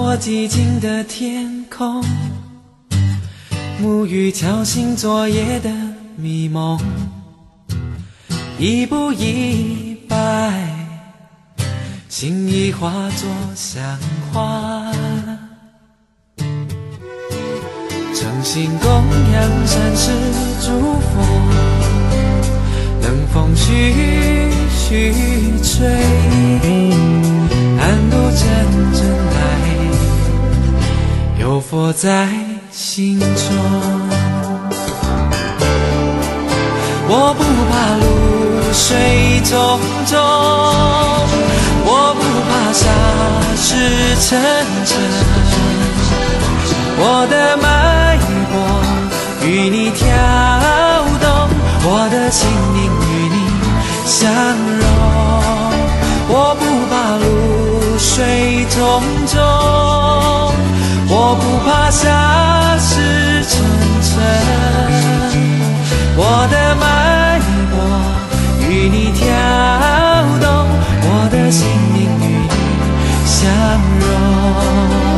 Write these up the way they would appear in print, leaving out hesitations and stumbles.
破寂静的天空，沐浴敲醒昨夜的迷梦，一步一拜，心已化作香花，诚心供养山石诸佛，冷风徐徐吹，暗度阵阵来，有佛在心中。我不怕露水重重，我不怕沙石沉沉，我的脉搏与你跳动，我的心灵与你相融。我不怕露水重重，我不怕沙石沉沉，我的脉搏与你跳动，我的心灵与你相融。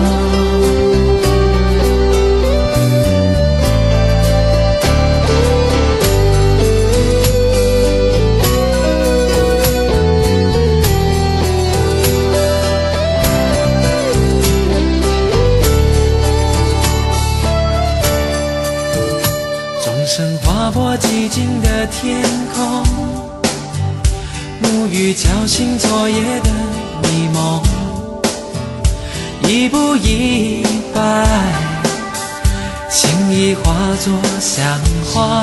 划破寂静的天空，沐浴敲醒昨夜的迷梦，一步一拜，心已化作香花，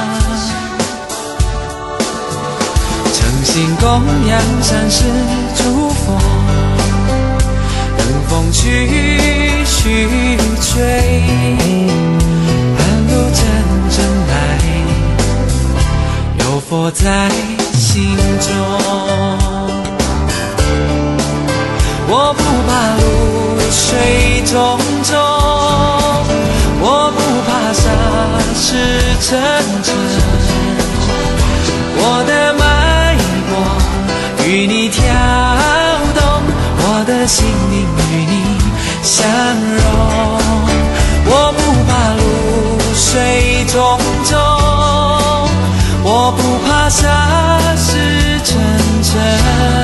诚心供养山石诸佛，冷风徐徐吹，暗路阵阵来，有佛在心中。我不怕露水重重，我不怕沙石沉沉，我的脉搏与你跳动，我的心灵与你相融。我不怕露水重重，我不怕沙石沉沉，